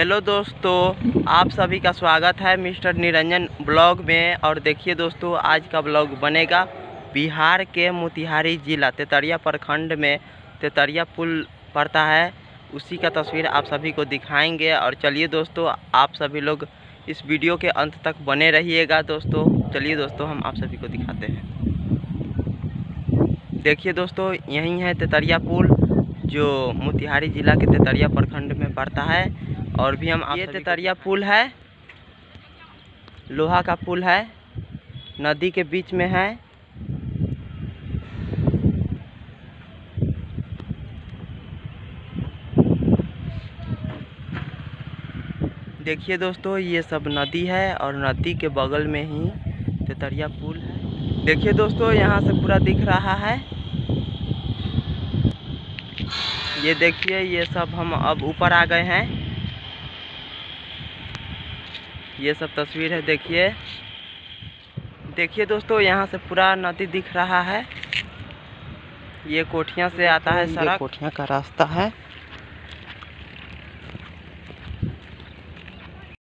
Hello दोस्तों, आप सभी का स्वागत है मिस्टर निरंजन ब्लॉग में। और देखिए दोस्तों, आज का ब्लॉग बनेगा बिहार के मोतिहारी जिला तेतरिया प्रखंड में तेतरिया पुल पड़ता है, उसी का तस्वीर आप सभी को दिखाएंगे। और चलिए दोस्तों, आप सभी लोग इस वीडियो के अंत तक बने रहिएगा दोस्तों। चलिए दोस्तों, हम आप सभी को दिखाते हैं। देखिए दोस्तों, यही है तेतरिया पुल जो मोतिहारी जिला के तेतरिया प्रखंड में पड़ता है। और भी हम ये तेतरिया पुल है, लोहा का पुल है, नदी के बीच में है। देखिए दोस्तों, ये सब नदी है और नदी के बगल में ही तेतरिया पुल है। देखिए दोस्तों, यहाँ से पूरा दिख रहा है। ये देखिए, ये सब हम अब ऊपर आ गए हैं। ये सब तस्वीर है, देखिए दोस्तों, यहाँ से पूरा नदी दिख रहा है। ये कोठियाँ से आता है सड़क, कोठियाँ का रास्ता है।